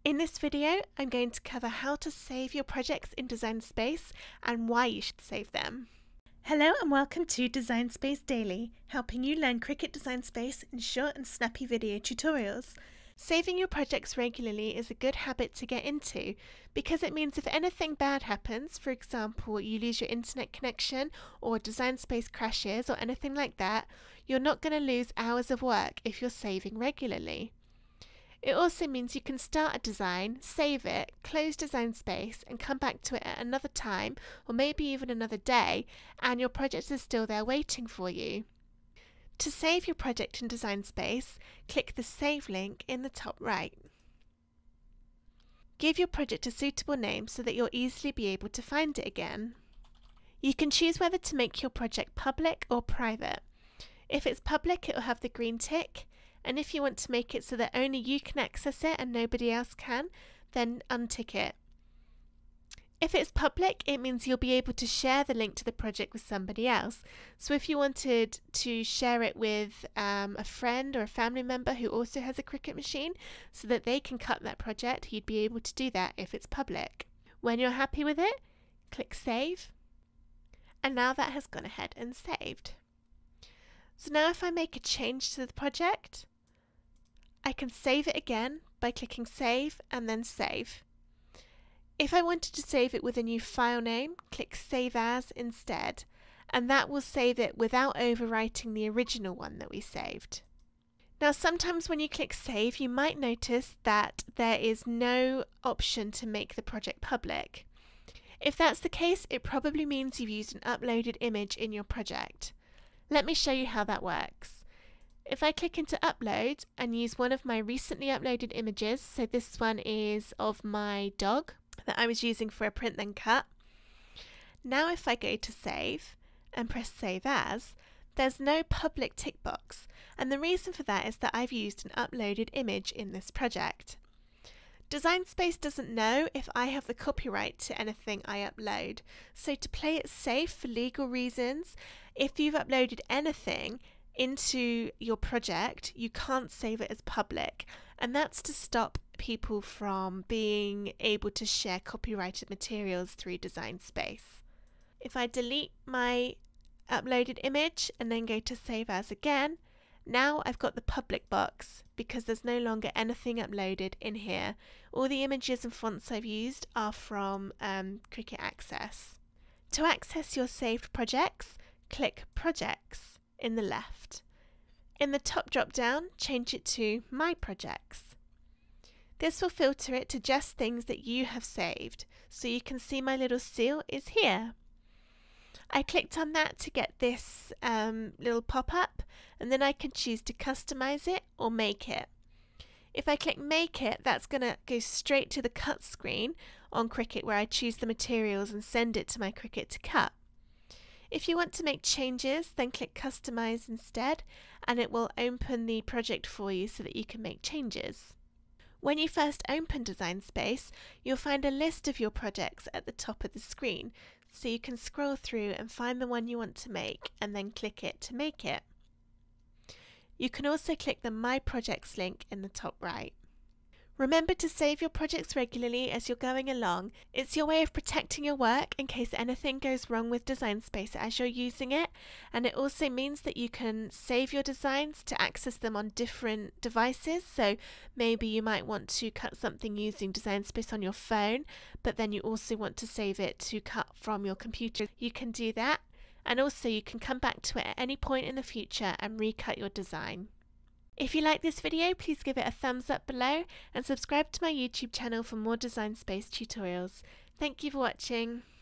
In this video, I'm going to cover how to save your projects in Design Space and why you should save them. Hello and welcome to Design Space Daily, helping you learn Cricut Design Space in short and snappy video tutorials. Saving your projects regularly is a good habit to get into because it means if anything bad happens, for example, you lose your internet connection or Design Space crashes or anything like that, you're not going to lose hours of work if you're saving regularly. It also means you can start a design, save it, close Design Space and come back to it at another time or maybe even another day and your project is still there waiting for you. To save your project in Design Space, click the Save link in the top right. Give your project a suitable name so that you'll easily be able to find it again. You can choose whether to make your project public or private. If it's public, it will have the green tick. And if you want to make it so that only you can access it and nobody else can, then untick it. If it's public, it means you'll be able to share the link to the project with somebody else. So if you wanted to share it with a friend or a family member who also has a Cricut machine so that they can cut that project, you'd be able to do that if it's public. When you're happy with it, click Save. And now that has gone ahead and saved. So now if I make a change to the project, I can save it again by clicking Save and then Save. If I wanted to save it with a new file name, click Save As instead, and that will save it without overwriting the original one that we saved. Now sometimes when you click Save, you might notice that there is no option to make the project public. If that's the case, it probably means you've used an uploaded image in your project. Let me show you how that works. If I click into Upload and use one of my recently uploaded images, so this one is of my dog that I was using for a print then cut. Now if I go to Save and press Save As, there's no public tick box, and the reason for that is that I've used an uploaded image in this project. Design Space doesn't know if I have the copyright to anything I upload, so to play it safe for legal reasons, if you've uploaded anything into your project, you can't save it as public, and that's to stop people from being able to share copyrighted materials through Design Space. If I delete my uploaded image and then go to Save As again, now I've got the public box because there's no longer anything uploaded in here. All the images and fonts I've used are from Cricut Access. To access your saved projects, click Projects in the left. In the top drop down, change it to My Projects. This will filter it to just things that you have saved, so you can see my little seal is here. I clicked on that to get this little pop-up, and then I can choose to customize it or make it. If I click Make It, that's going to go straight to the cut screen on Cricut where I choose the materials and send it to my Cricut to cut. If you want to make changes, then click Customize instead, and it will open the project for you so that you can make changes. When you first open Design Space, you'll find a list of your projects at the top of the screen, so you can scroll through and find the one you want to make and then click it to make it. You can also click the My Projects link in the top right. Remember to save your projects regularly as you're going along. It's your way of protecting your work in case anything goes wrong with Design Space as you're using it, and it also means that you can save your designs to access them on different devices. So maybe you might want to cut something using Design Space on your phone, but then you also want to save it to cut from your computer. You can do that, and also you can come back to it at any point in the future and recut your design. If you like this video, please give it a thumbs up below and subscribe to my YouTube channel for more Design Space tutorials. Thank you for watching.